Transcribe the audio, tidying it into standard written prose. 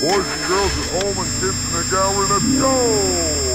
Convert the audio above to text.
Boys and girls at home and kids in the gallery, let's go!